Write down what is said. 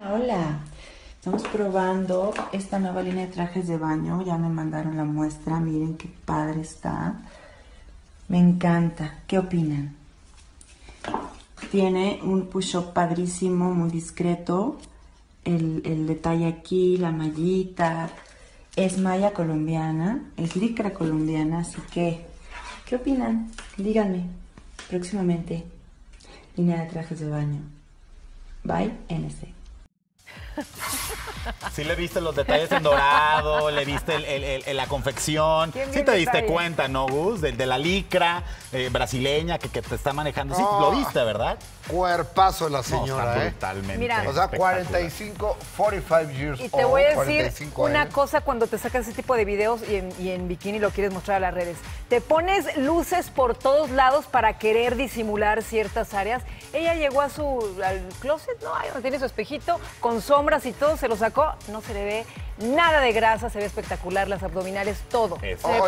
Hola, estamos probando esta nueva línea de trajes de baño. Ya me mandaron la muestra, miren qué padre está. Me encanta. ¿Qué opinan? Tiene un push-up padrísimo, muy discreto. El detalle aquí, la mallita. Es malla colombiana, es licra colombiana, así que, ¿qué opinan? Díganme. Próximamente, línea de trajes de baño. Bye, NC. Sí le viste los detalles en dorado, le viste la confección. Sí te diste cuenta, ¿no, Gus? De la licra brasileña que te está manejando. Sí, lo viste, ¿verdad? Cuerpazo la señora, brutalmente. Mira, O sea, 45 years old. Y te voy a decir 45 una años. cosa cuando te sacas ese tipo de videos y en bikini lo quieres mostrar a las redes. Te pones luces por todos lados para querer disimular ciertas áreas. Ella llegó al closet, ¿no? Ahí donde tiene su espejito, con sombras y todo, se lo sacó. No se le ve nada de grasa, se ve espectacular, las abdominales, todo. Eso.